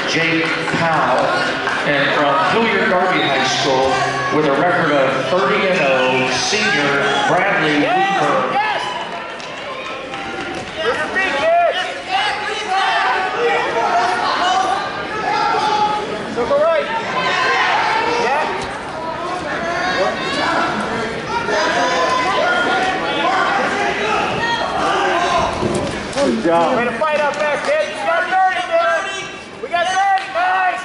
Jake Powell. And from Hilliard Darby High School, with a record of 30-0, senior Bradley Weaver. Good job. Way to fight up there, kid. We got 30, dude. We got 30, guys.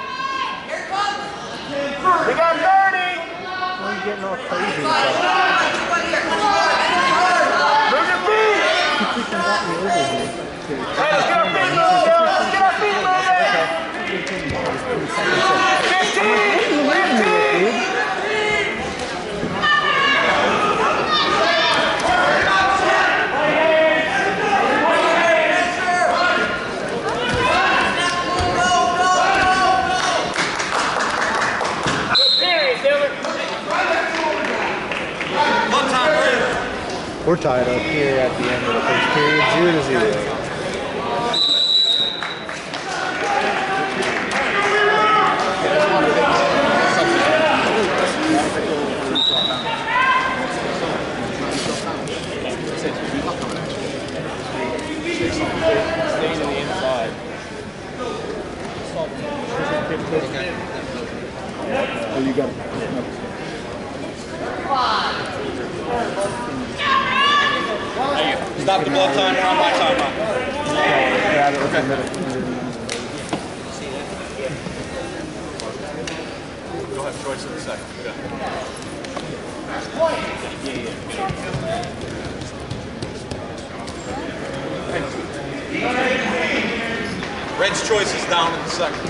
We got 30. Why are you getting all crazy? Move your feet. You freaking got me over here. Hey, let's get our feet moving, dude. Let's get our feet moving. 15. 15. We're tied up here at the end of the first period, 0-0. Staying on the inside. Oh, you got it. Stop the ball timer on my timer. Go ahead, Joyce in a second. Red's choice is down in the second.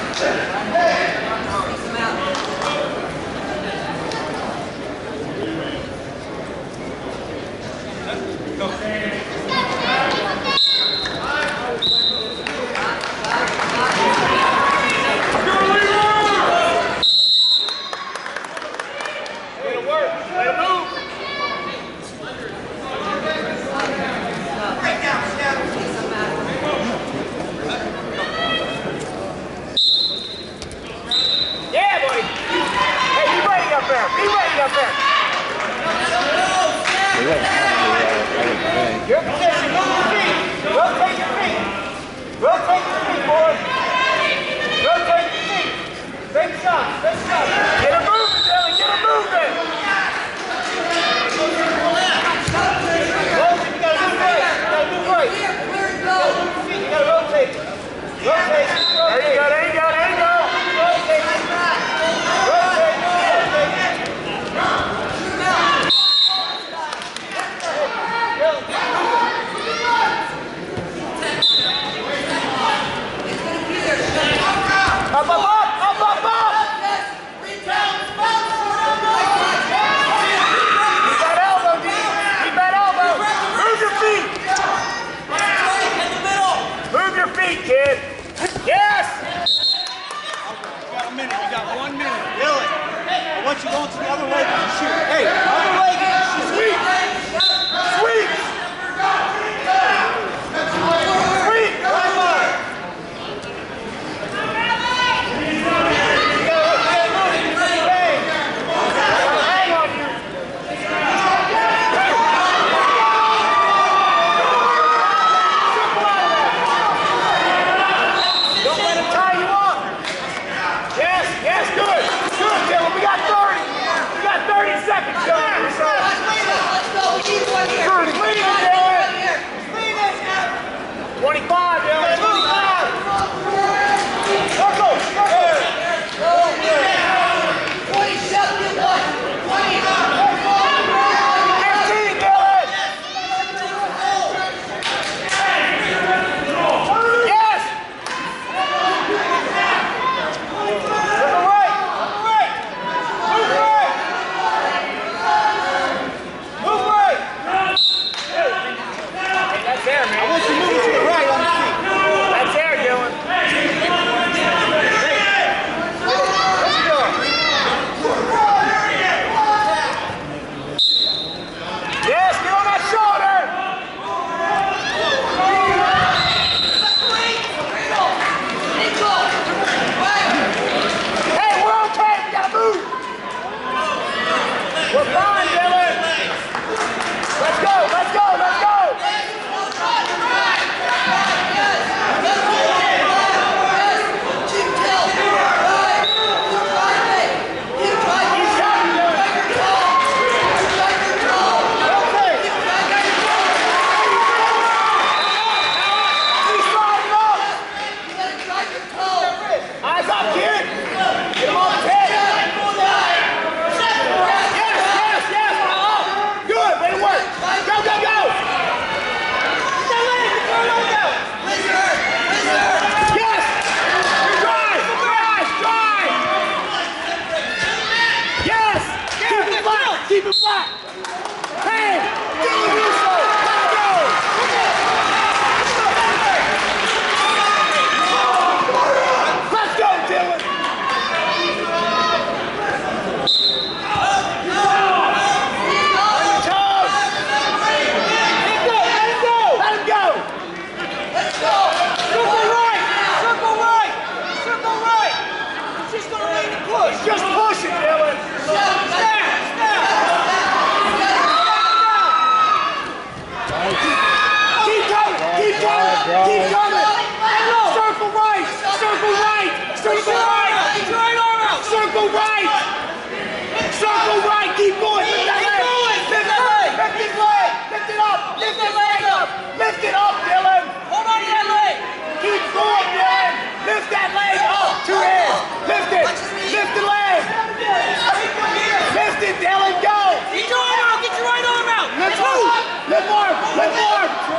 Your position, move your feet. Rotate your feet. Rotate your feet, boys. Rotate your feet. Big shots, big shots. Get a movement, Billy, get a movement. Rotate, you gotta move right. You gotta move right. You gotta move your feet, you gotta rotate. Rotate, rotate. There you go, there you go, there you go. Rotate. Rotate, rotate. Up, up, up, up, up, up! Keep that elbow, D. Keep that elbow. Move your feet. Move your feet, kid. Yes! We got a minute. We got 1 minute. Billy, I want you going to the other leg and shoot. Hey, other leg and shoot. Sweep. Sweep. Sweep. Come on. Yes, good. Good, Dylan. We got 30. We got 30 seconds.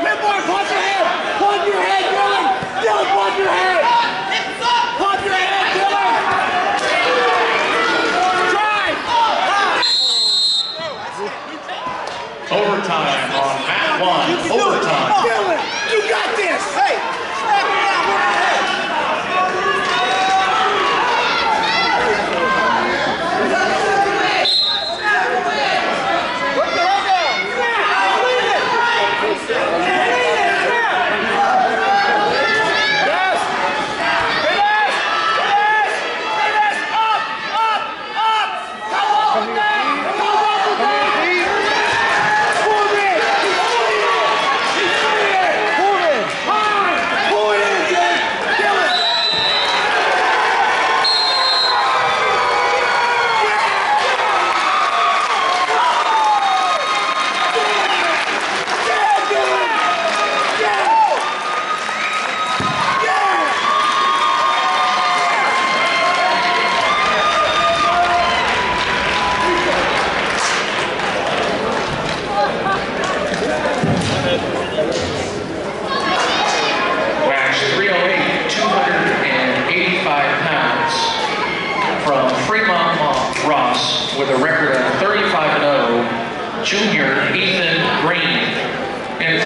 Pinboard, pump your head! Pump your head, Dylan! Dylan, pump your head! Pump your head, Dylan! Drive! Overtime on Mat 1. Overtime. Dylan, you got this! Hey! Snap it out, move your head! Put the head down. Yes. Finish. Finish. Finish. Up. Up. Up. Come on down. Come on down. Move it! Move it. Hard! Pull it in, Dylan! Match 308, 285 pounds. From Fremont Ross with a record of 35-0, junior Ethan Green. And